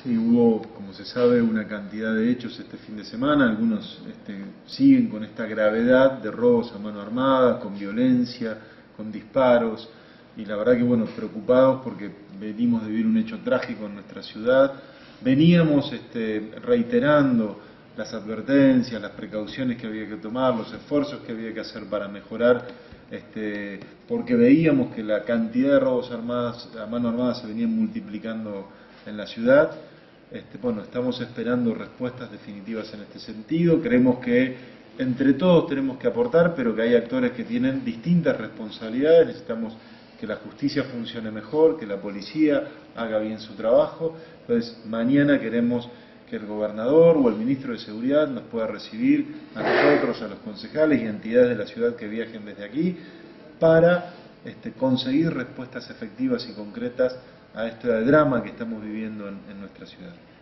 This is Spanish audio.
Sí, hubo, como se sabe, una cantidad de hechos este fin de semana. Algunos siguen con esta gravedad de robos a mano armada, con violencia, con disparos. Y la verdad que, bueno, preocupados porque venimos de vivir un hecho trágico en nuestra ciudad. Veníamos reiterando las advertencias, las precauciones que había que tomar, los esfuerzos que había que hacer para mejorar, porque veíamos que la cantidad de robos armados, a mano armada se venían multiplicando en la ciudad. Bueno, estamos esperando respuestas definitivas en este sentido. Creemos que entre todos tenemos que aportar, pero que hay actores que tienen distintas responsabilidades. Necesitamos que la justicia funcione mejor, que la policía haga bien su trabajo. Entonces, mañana queremos que el gobernador o el ministro de Seguridad nos pueda recibir a nosotros, a los concejales y entidades de la ciudad que viajen desde aquí, para conseguir respuestas efectivas y concretas a este drama que estamos viviendo en nuestra ciudad.